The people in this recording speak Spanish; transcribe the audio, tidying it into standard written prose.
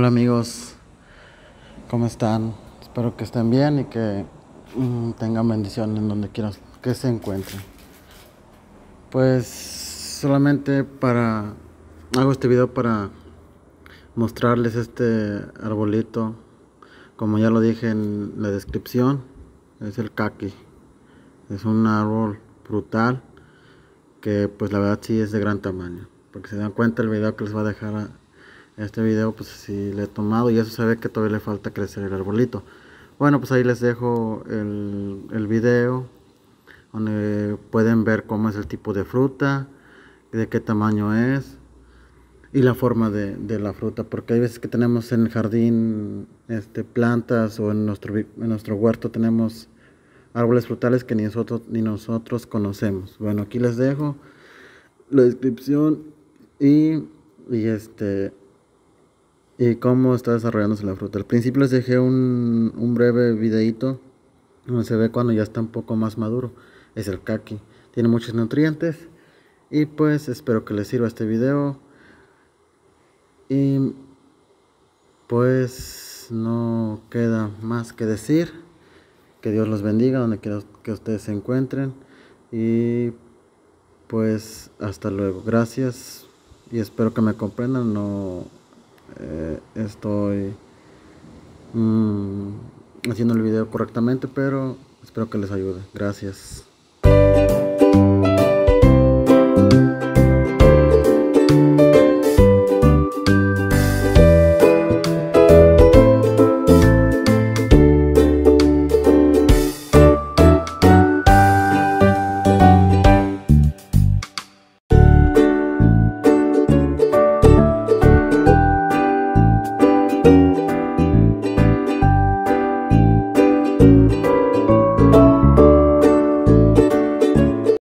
Hola amigos, ¿cómo están? Espero que estén bien y que tengan bendición en donde quieran que se encuentren. Pues solamente hago este video para mostrarles este arbolito. Como ya lo dije en la descripción, es el caqui. Es un árbol frutal que pues la verdad sí es de gran tamaño. Porque se dan cuenta el video que les va a dejar este video, pues sí le he tomado y eso se ve que todavía le falta crecer el arbolito. Bueno, pues ahí les dejo el video donde pueden ver cómo es el tipo de fruta, de qué tamaño es y la forma de la fruta, porque hay veces que tenemos en el jardín plantas o en nuestro huerto tenemos árboles frutales que ni nosotros conocemos. Bueno, aquí les dejo la descripción y, y este y cómo está desarrollándose la fruta. Al principio les dejé un breve videito donde se ve cuando ya está un poco más maduro. Es el caqui. Tiene muchos nutrientes. Y pues espero que les sirva este video. Y pues no queda más que decir. Que Dios los bendiga donde quiera que ustedes se encuentren. Y pues hasta luego. Gracias. Y espero que me comprendan. No estoy haciendo el video correctamente, pero espero que les ayude. Gracias.